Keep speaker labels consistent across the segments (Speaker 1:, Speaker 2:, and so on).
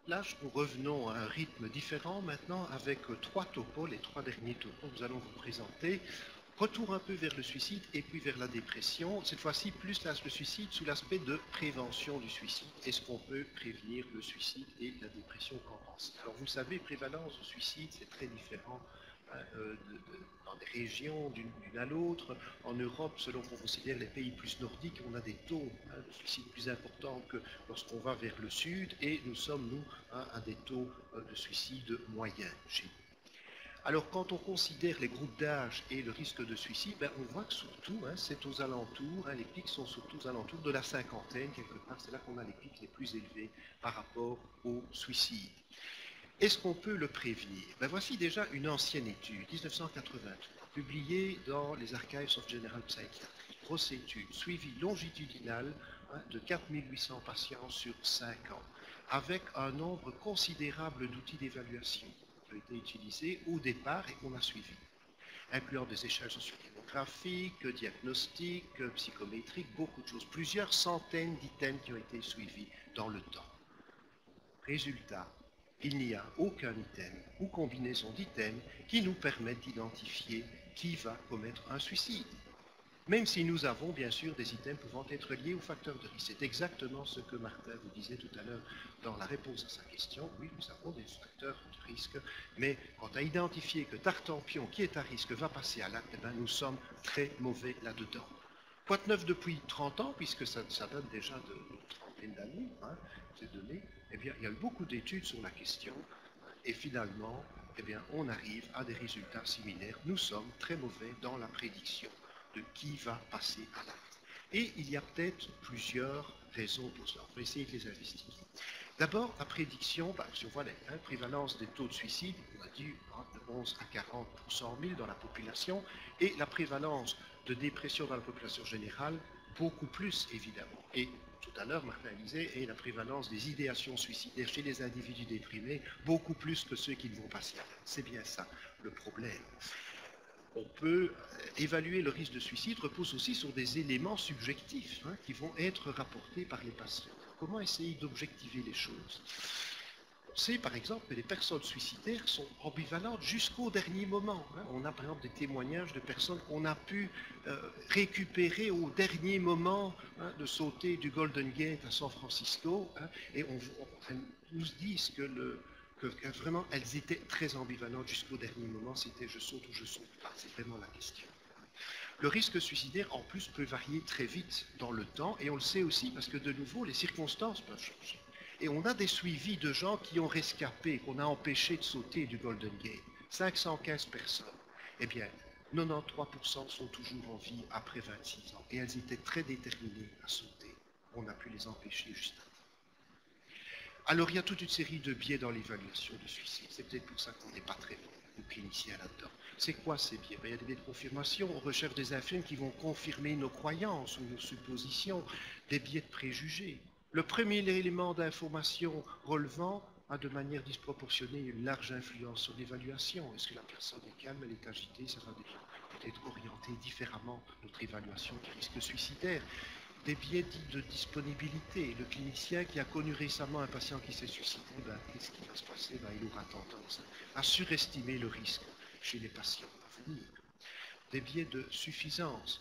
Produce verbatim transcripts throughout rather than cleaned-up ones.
Speaker 1: Là, nous revenons à un rythme différent maintenant avec trois topos, les trois derniers topos que nous allons vous présenter. Retour un peu vers le suicide et puis vers la dépression. Cette fois-ci, plus le suicide sous l'aspect de prévention du suicide. Est-ce qu'on peut prévenir le suicide et la dépression qu'en pense? Alors, vous le savez, prévalence du suicide, c'est très différent hein, euh, de, de, dans des régions d'une à l'autre. En Europe, selon qu'on considère les pays plus nordiques, on a des taux hein, de suicide plus importants que lorsqu'on va vers le sud et nous sommes, nous, hein, à des taux euh, de suicide moyens chez nous. Alors, quand on considère les groupes d'âge et le risque de suicide, ben, on voit que surtout, hein, c'est aux alentours, hein, les pics sont surtout aux alentours de la cinquantaine, quelque part, c'est là qu'on a les pics les plus élevés par rapport au suicide. Est-ce qu'on peut le prévenir? Ben, voici déjà une ancienne étude, mille neuf cent quatre-vingt-trois, publiée dans les Archives of General Psychiatry. Grosse étude, suivie longitudinale hein, de quatre mille huit cents patients sur cinq ans, avec un nombre considérable d'outils d'évaluation qui ont été utilisés au départ et qu'on a suivis, incluant des échelles sociodémographiques, diagnostiques, psychométriques, beaucoup de choses, plusieurs centaines d'items qui ont été suivis dans le temps. Résultat, il n'y a aucun item ou combinaison d'items qui nous permettent d'identifier qui va commettre un suicide. Même si nous avons bien sûr des items pouvant être liés aux facteurs de risque. C'est exactement ce que Martin vous disait tout à l'heure dans la réponse à sa question. Oui, nous avons des facteurs de risque, mais quant à identifier que Tartampion, qui est à risque, va passer à l'acte, eh bien, nous sommes très mauvais là-dedans. Quoi de neuf depuis trente ans, puisque ça, ça date déjà de une trentaine d'années, hein, ces données, eh bien, il y a eu beaucoup d'études sur la question, et finalement, eh bien, on arrive à des résultats similaires. Nous sommes très mauvais dans la prédiction de qui va passer à l'acte. Et il y a peut-être plusieurs raisons pour cela. On va essayer de les investiguer. D'abord, la prédiction, bah, si on voit la hein, prévalence des taux de suicide, on a dit de onze à quarante pour cent mille dans la population, et la prévalence de dépression dans la population générale, beaucoup plus évidemment. Et tout à l'heure, Martin disait, et la prévalence des idéations suicidaires chez les individus déprimés, beaucoup plus que ceux qui ne vont pas s'y aller. C'est bien ça le problème. On peut évaluer le risque de suicide repose aussi sur des éléments subjectifs hein, qui vont être rapportés par les patients. Comment essayer d'objectiver les choses? On sait par exemple que les personnes suicidaires sont ambivalentes jusqu'au dernier moment. Hein. On a par exemple des témoignages de personnes qu'on a pu euh, récupérer au dernier moment hein, de sauter du Golden Gate à San Francisco hein, et on, on, nous disent que le, que vraiment elles étaient très ambivalentes jusqu'au dernier moment, c'était je saute ou je saute pas, c'est vraiment la question. Le risque suicidaire en plus peut varier très vite dans le temps et on le sait aussi parce que de nouveau les circonstances peuvent changer. Et on a des suivis de gens qui ont rescapé, qu'on a empêché de sauter du Golden Gate, cinq cent quinze personnes. Eh bien, quatre-vingt-treize pour cent sont toujours en vie après vingt-six ans et elles étaient très déterminées à sauter. On a pu les empêcher juste à temps. Alors, il y a toute une série de biais dans l'évaluation du suicide. C'est peut-être pour ça qu'on n'est pas très bon, nous cliniciens là-dedans. C'est quoi ces biais? Ben, il y a des biais de confirmation. On recherche des infirmes qui vont confirmer nos croyances ou nos suppositions, des biais de préjugés. Le premier élément d'information relevant a de manière disproportionnée une large influence sur l'évaluation. Est-ce que la personne est calme, elle est agitée? Ça va peut-être orienter différemment notre évaluation du risque suicidaire. Des biais dits de disponibilité. Le clinicien qui a connu récemment un patient qui s'est suicidé, ben, qu'est-ce qui va se passer? Ben, il aura tendance à surestimer le risque chez les patients à venir. Des biais de suffisance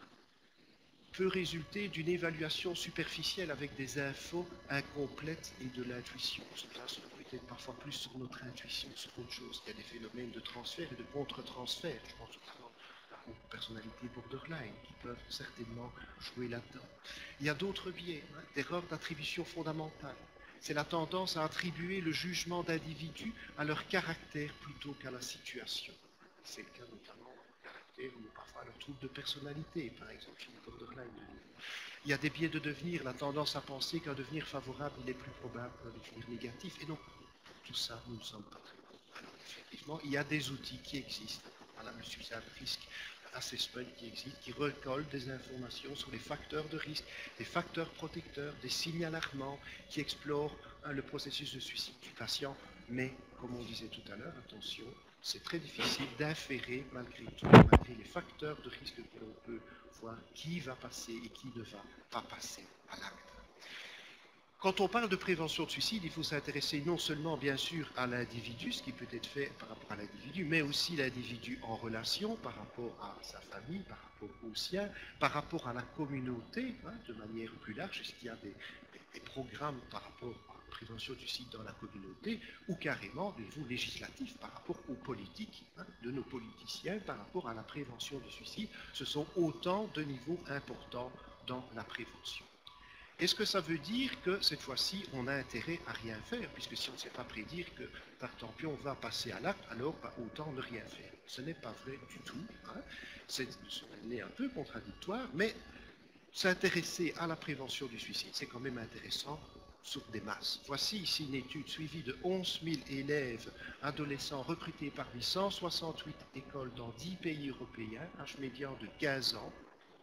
Speaker 1: peut résulter d'une évaluation superficielle avec des infos incomplètes et de l'intuition. Cela se peut-être parfois plus sur notre intuition, sur autre chose. Il y a des phénomènes de transfert et de contre-transfert. Je pense notamment aux personnalités borderline qui peuvent certainement jouer là-dedans. Il y a d'autres biais, hein, d'erreurs d'attribution fondamentale. C'est la tendance à attribuer le jugement d'individus à leur caractère plutôt qu'à la situation. C'est le cas notamment du caractère ou parfois leur trouble de personnalité, par exemple chez les borderline. Il y a des biais de devenir, la tendance à penser qu'un devenir favorable il est plus probable qu'un devenir négatif. Et donc, pour tout ça, nous ne sommes pas très bons. Alors, effectivement, il y a des outils qui existent. Voilà, le suicide risque assessment qui existe, qui récolte des informations sur les facteurs de risque, des facteurs protecteurs, des signes alarmants, qui explorent hein, le processus de suicide du patient. Mais, comme on disait tout à l'heure, attention, c'est très difficile d'inférer, malgré tout, malgré les facteurs de risque que l'on peut voir, qui va passer et qui ne va pas passer à l'acte. Quand on parle de prévention de suicide, il faut s'intéresser non seulement, bien sûr, à l'individu, ce qui peut être fait par rapport à l'individu, mais aussi l'individu en relation par rapport à sa famille, par rapport aux siens, par rapport à la communauté, hein, de manière plus large. Est-ce qu'il y a des, des, des programmes par rapport à la prévention du suicide dans la communauté, ou carrément des niveaux législatifs par rapport aux politiques, hein, de nos politiciens, par rapport à la prévention du suicide. Ce sont autant de niveaux importants dans la prévention. Est-ce que ça veut dire que cette fois-ci, on a intérêt à rien faire, puisque si on ne sait pas prédire que par tant pis on va passer à l'acte, alors bah, autant ne rien faire? Ce n'est pas vrai du tout. Hein. C'est un peu contradictoire, mais s'intéresser à la prévention du suicide, c'est quand même intéressant sur des masses. Voici ici une étude suivie de onze mille élèves adolescents recrutés parmi cent soixante-huit écoles dans dix pays européens, âge médian de quinze ans.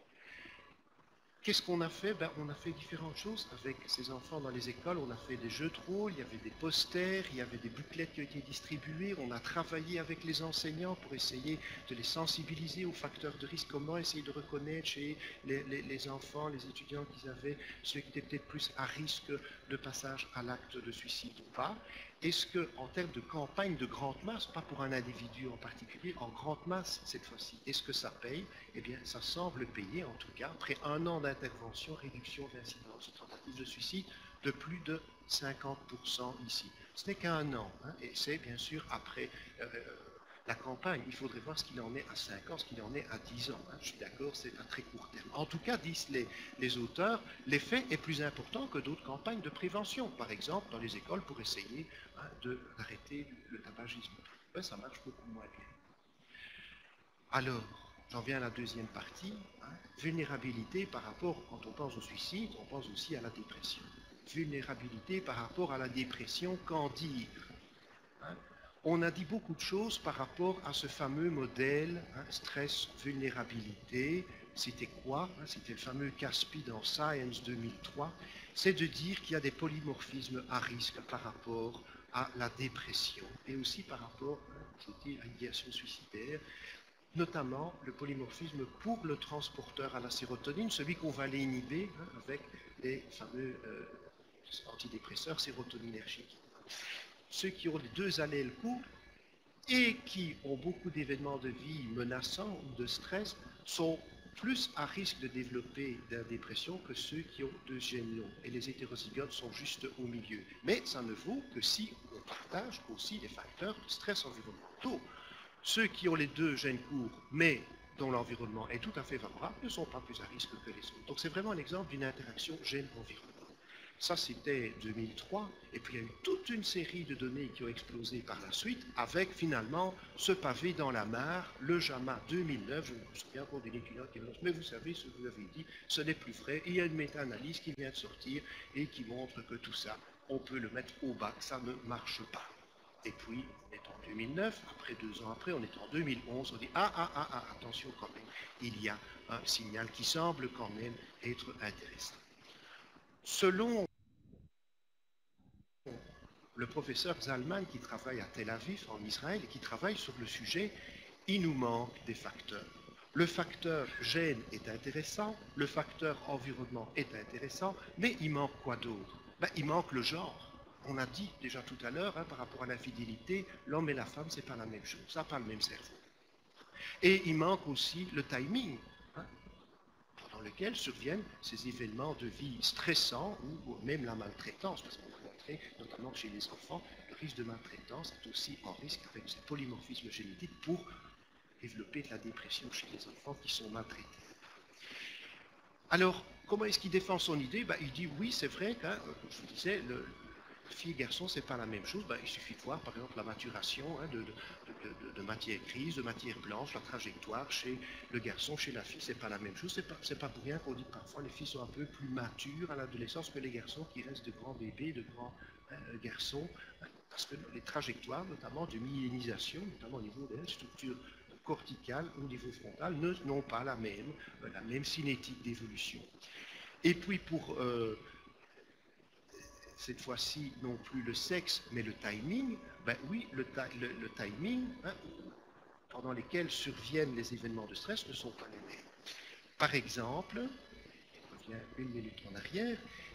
Speaker 1: Qu'est-ce qu'on a fait? Ben, on a fait différentes choses avec ces enfants dans les écoles. On a fait des jeux de rôle, il y avait des posters, il y avait des bouclettes qui ont été distribuées. On a travaillé avec les enseignants pour essayer de les sensibiliser aux facteurs de risque. Comment essayer de reconnaître chez les, les, les enfants, les étudiants qu'ils avaient, ceux qui étaient peut-être plus à risque de passage à l'acte de suicide ou pas. Est-ce qu'en termes de campagne de grande masse, pas pour un individu en particulier, en grande masse cette fois-ci, est-ce que ça paye? Eh bien, ça semble payer, en tout cas, après un an d'intervention, réduction d'incidence de tentatives de suicide de plus de cinquante pour cent ici. Ce n'est qu'un an, hein, et c'est bien sûr après euh, la campagne. Il faudrait voir ce qu'il en est à cinq ans, ce qu'il en est à dix ans. Hein. Je suis d'accord, c'est à très court terme. En tout cas, disent les, les auteurs, l'effet est plus important que d'autres campagnes de prévention, par exemple dans les écoles pour essayer hein, d'arrêter le tabagisme. Ouais, ça marche beaucoup moins bien. Alors, j'en viens à la deuxième partie. Hein, vulnérabilité par rapport, quand on pense au suicide, on pense aussi à la dépression. Vulnérabilité par rapport à la dépression, qu'en dire? Hein, on a dit beaucoup de choses par rapport à ce fameux modèle, hein, stress, vulnérabilité. C'était quoi? Hein, c'était le fameux Caspi dans Science deux mille trois. C'est de dire qu'il y a des polymorphismes à risque par rapport à la dépression et aussi par rapport hein, à l'idéation suicidaire, notamment le polymorphisme pour le transporteur à la sérotonine, celui qu'on va aller inhiber hein, avec les fameux euh, antidépresseurs sérotoninergiques. Ceux qui ont les deux allèles courts et qui ont beaucoup d'événements de vie menaçants ou de stress sont plus à risque de développer de la dépression que ceux qui ont deux gènes longs. Et les hétérozygotes sont juste au milieu. Mais ça ne vaut que si on partage aussi les facteurs de stress environnementaux. Ceux qui ont les deux gènes courts, mais dont l'environnement est tout à fait favorable, ne sont pas plus à risque que les autres. Donc c'est vraiment l'exemple d'une interaction gène-environnement. Ça, c'était deux mille trois, et puis il y a eu toute une série de données qui ont explosé par la suite, avec finalement ce pavé dans la mare, le JAMA deux mille neuf, je me souviens encore d'une étudiante qui me dit, mais vous savez, ce que vous avez dit, ce n'est plus vrai, il y a une méta-analyse qui vient de sortir, et qui montre que tout ça, on peut le mettre au bas, ça ne marche pas. Et puis, on est en deux mille neuf, après deux ans après, on est en deux mille onze, on dit, ah, ah, ah, ah, attention quand même, il y a un signal qui semble quand même être intéressant. Selon le professeur Zalman qui travaille à Tel Aviv en Israël et qui travaille sur le sujet, il nous manque des facteurs. Le facteur gène est intéressant, le facteur environnement est intéressant, mais il manque quoi d'autre? Ben, il manque le genre. On a dit déjà tout à l'heure, hein, par rapport à l'infidélité, l'homme et la femme, c'est pas la même chose, ça n'a pas le même cerveau. Et il manque aussi le timing, hein, dans lequel surviennent ces événements de vie stressants ou même la maltraitance, parce qu'on va montrer, notamment chez les enfants, le risque de maltraitance est aussi en risque avec ce polymorphisme génétique pour développer de la dépression chez les enfants qui sont maltraités. Alors, comment est-ce qu'il défend son idée? Ben, il dit oui, c'est vrai, hein, comme je vous disais, le, fille et garçon, c'est pas la même chose. Ben, il suffit de voir, par exemple, la maturation hein, de, de, de, de matière grise, de matière blanche, la trajectoire chez le garçon, chez la fille, c'est pas la même chose. C'est pas, c'est pas pour rien qu'on dit que parfois les filles sont un peu plus matures à l'adolescence que les garçons qui restent de grands bébés, de grands hein, garçons, hein, parce que les trajectoires, notamment de myélisation, notamment au niveau des structures corticales au niveau frontal, ne, n'ont pas la même, la même cinétique d'évolution. Et puis pour euh, cette fois-ci non plus le sexe, mais le timing, ben oui, le, le, le timing, hein, pendant lesquels surviennent les événements de stress, ne sont pas les mêmes. Par exemple, je reviens une minute en arrière,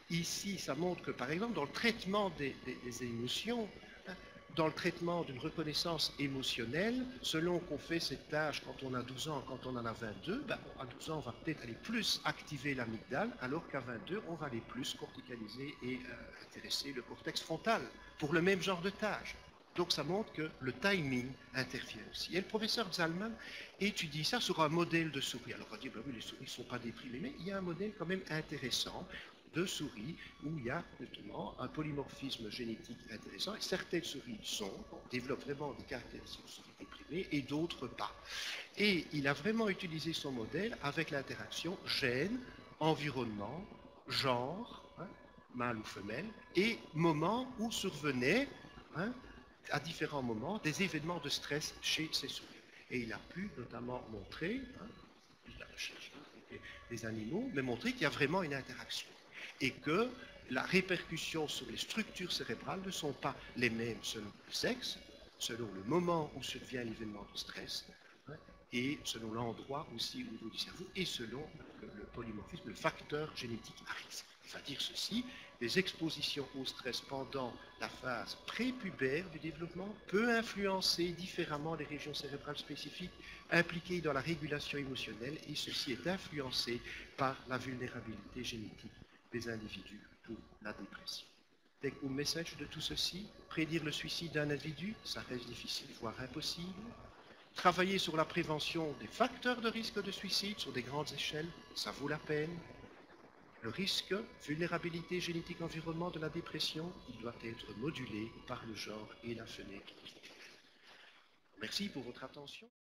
Speaker 1: Ici, ça montre que, par exemple, dans le traitement des, des- des émotions, hein, dans le traitement d'une reconnaissance émotionnelle, selon qu'on fait cette tâche quand on a douze ans, quand on en a vingt-deux, ben, à douze ans, on va peut-être aller plus activer l'amygdale, alors qu'à vingt-deux, on va aller plus corticaliser et euh, intéresser le cortex frontal pour le même genre de tâche. Donc ça montre que le timing intervient aussi. Et le professeur Zalman étudie ça sur un modèle de souris. Alors on va dire, ben oui, les souris ne sont pas déprimées, mais il y a un modèle quand même intéressant de souris où il y a justement un polymorphisme génétique intéressant. Et certaines souris sont, développent vraiment des caractéristiques de souris déprimées et d'autres pas. Et il a vraiment utilisé son modèle avec l'interaction gène, environnement, genre, hein, mâle ou femelle, et moment où survenaient, hein, à différents moments, des événements de stress chez ces souris. Et il a pu notamment montrer, hein, la recherche des animaux, mais montrer qu'il y a vraiment une interaction et que la répercussion sur les structures cérébrales ne sont pas les mêmes selon le sexe, selon le moment où survient l'événement de stress, hein, et selon l'endroit aussi au niveau du cerveau, et selon le, le polymorphisme, le facteur génétique à risque. Il va dire ceci, les expositions au stress pendant la phase prépubère du développement peut influencer différemment les régions cérébrales spécifiques impliquées dans la régulation émotionnelle, et ceci est influencé par la vulnérabilité génétique des individus pour la dépression. Take home message de tout ceci, prédire le suicide d'un individu, ça reste difficile, voire impossible. Travailler sur la prévention des facteurs de risque de suicide sur des grandes échelles, ça vaut la peine. Le risque, vulnérabilité génétique environnement de la dépression, il doit être modulé par le genre et la fenêtre. Merci pour votre attention.